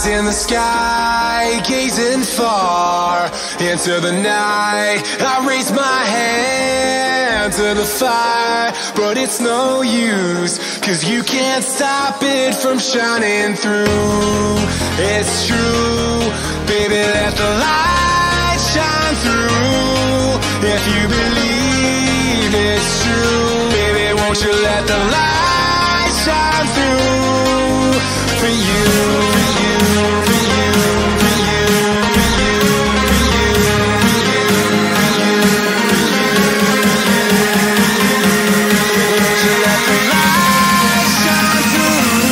In the sky, gazing far into the night, I raise my hand to the fire, but it's no use, 'cause you can't stop it from shining through. It's true, baby, let the light shine through. If you believe it's true, baby, won't you let the light shine through for you, for you, for you, for you, for you, for you, for you, for you, won't you let the light shine through?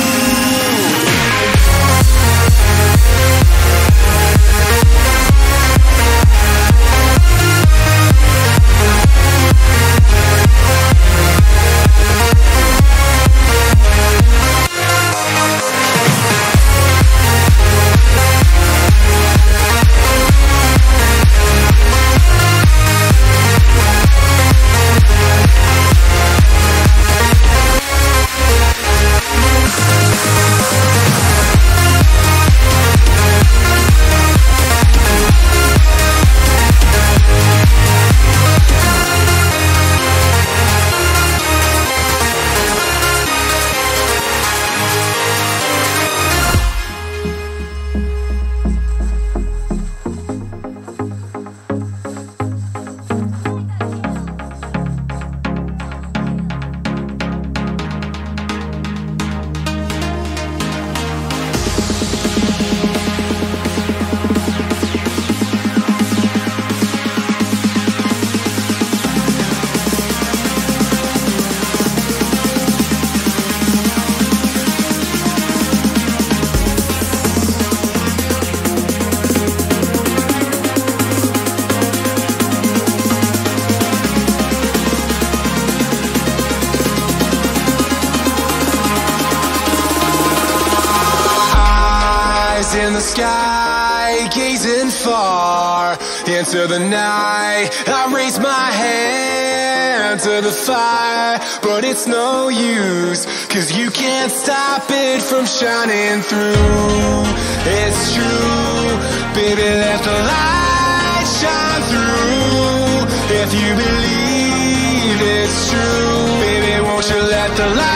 In the sky, gazing far into the night, I raise my hand to the fire, but it's no use, 'cause you can't stop it from shining through. It's true, baby, let the light shine through. If you believe it's true, baby, won't you let the light